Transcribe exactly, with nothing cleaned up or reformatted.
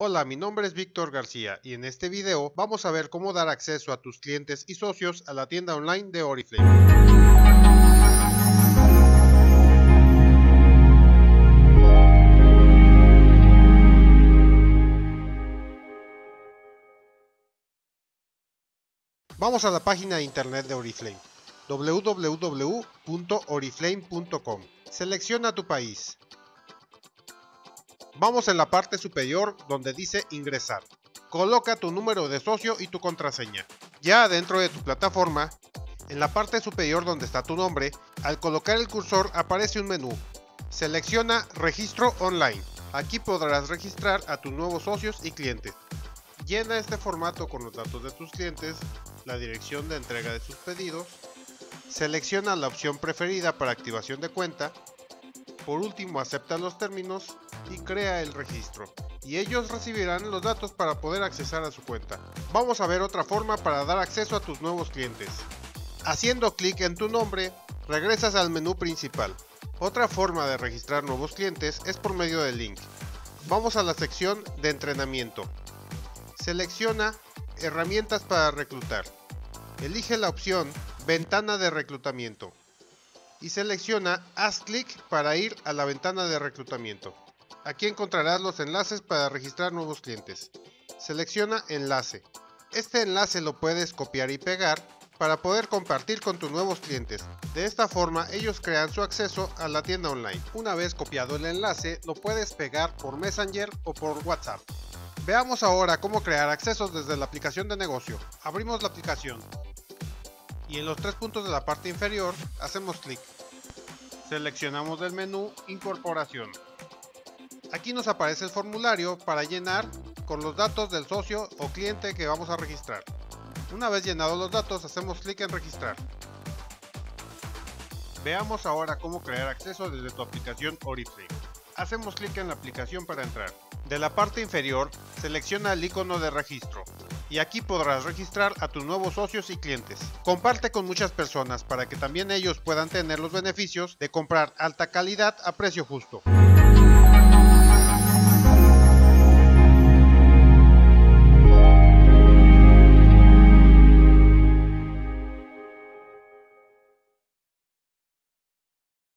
Hola, mi nombre es Víctor García y en este video vamos a ver cómo dar acceso a tus clientes y socios a la tienda online de Oriflame. Vamos a la página de internet de Oriflame, w w w punto oriflame punto com. Selecciona tu país. Vamos en la parte superior donde dice ingresar. Coloca tu número de socio y tu contraseña. Ya dentro de tu plataforma, en la parte superior donde está tu nombre, al colocar el cursor aparece un menú. Selecciona Registro Online. Aquí podrás registrar a tus nuevos socios y clientes. Llena este formato con los datos de tus clientes, la dirección de entrega de sus pedidos. Selecciona la opción preferida para activación de cuenta. Por último, acepta los términos y crea el registro, y ellos recibirán los datos para poder accesar a su cuenta. Vamos a ver otra forma para dar acceso a tus nuevos clientes. Haciendo clic en tu nombre, regresas al menú principal. Otra forma de registrar nuevos clientes es por medio del link. Vamos a la sección de entrenamiento. Selecciona Herramientas para reclutar. Elige la opción Ventana de reclutamiento. Y selecciona Haz clic para ir a la ventana de reclutamiento. Aquí encontrarás los enlaces para registrar nuevos clientes. Selecciona Enlace. Este enlace lo puedes copiar y pegar para poder compartir con tus nuevos clientes. De esta forma ellos crean su acceso a la tienda online. Una vez copiado el enlace, lo puedes pegar por Messenger o por WhatsApp. Veamos ahora cómo crear accesos desde la aplicación de negocio. Abrimos la aplicación y en los tres puntos de la parte inferior hacemos clic. Seleccionamos del menú Incorporación. Aquí nos aparece el formulario para llenar con los datos del socio o cliente que vamos a registrar. Una vez llenados los datos, hacemos clic en registrar. Veamos ahora cómo crear acceso desde tu aplicación Oriflame. Hacemos clic en la aplicación para entrar. De la parte inferior, selecciona el icono de registro. Y aquí podrás registrar a tus nuevos socios y clientes. Comparte con muchas personas para que también ellos puedan tener los beneficios de comprar alta calidad a precio justo.